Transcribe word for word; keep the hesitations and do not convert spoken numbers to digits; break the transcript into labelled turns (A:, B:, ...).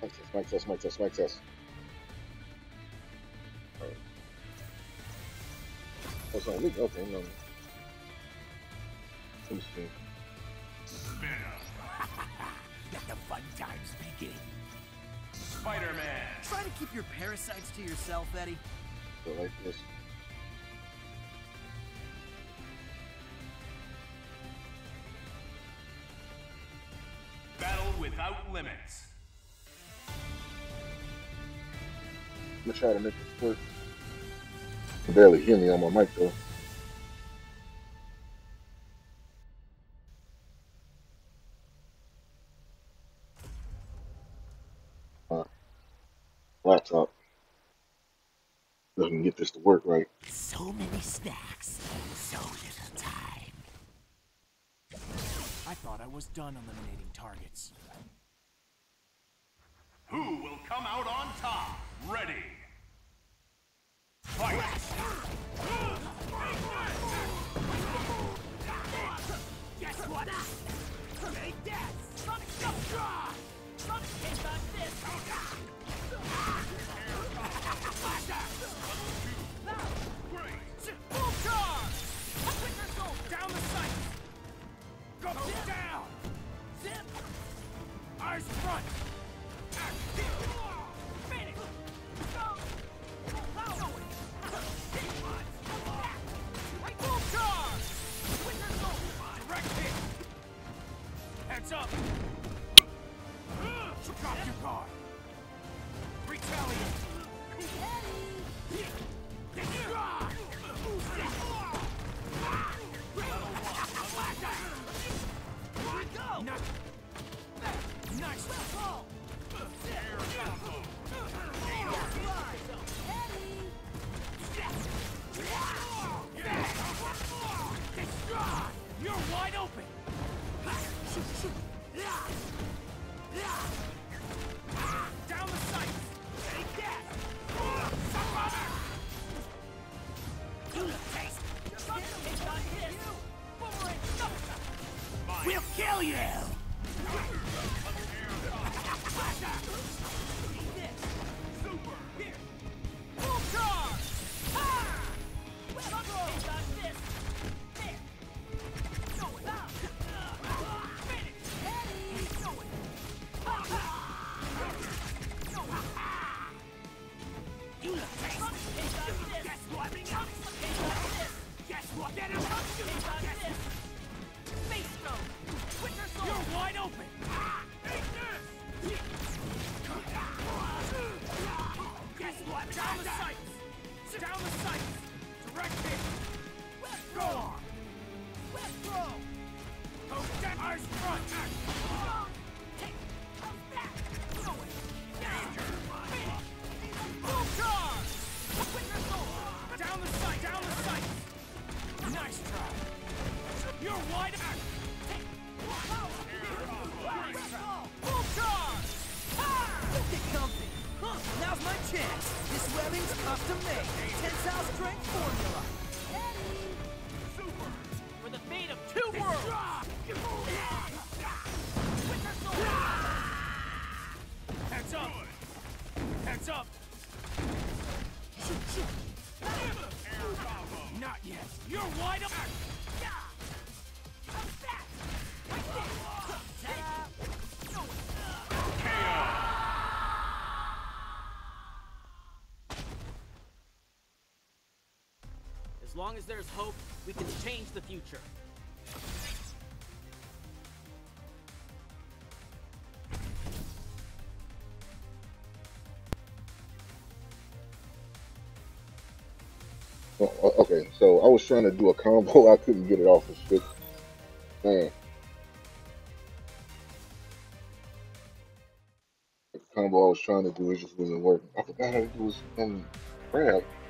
A: Mic test, mic test, mic test, mic test. All right. Oh, it's on me. Okay, no. Let me see.
B: Let the fun times begin.
C: Spider-Man.
B: Try to keep your parasites to yourself, Eddie.
A: So like this.
C: Battle without limits.
A: I'm gonna try to make this work. You can barely hear me on my mic though. Uh, Laptop doesn't get this to work right.
B: So many snacks, so little time. I thought I was done eliminating targets.
C: Who will come out on top? Ready. Fight!
B: Guess what? Take that! Sonic Jump! Sonic hit like this! Full charge! Quicker goal! Down the sight! Go down! Zip! Eyes front! Finish! Go! Full charge! Quicker goal! Direct hit! Heads up! Drop your guard! Retaliate! Nice ball! You're wide open! Down the sights! Take that! We'll kill you! Full charge! You're wide open! Down the sights! Down the sights! Direct hit! Go on! Go down! Eyes front! Full charge! Down the sight! Down the sight! Nice try! You're wide out! Full charge! Don't get comfy! Huh, now's my chance! This webbing's custom made! Tensile strength formula! Super! For the fate of two worlds! Heads up! Heads up! Shoot, shoot! Not yet! You're wide open! As long as there's hope, we can change the future.
A: Oh, o- okay, so I was trying to do a combo. I couldn't get it off the switch. Man, the combo I was trying to do, it just wasn't working. I forgot how to do this um grab.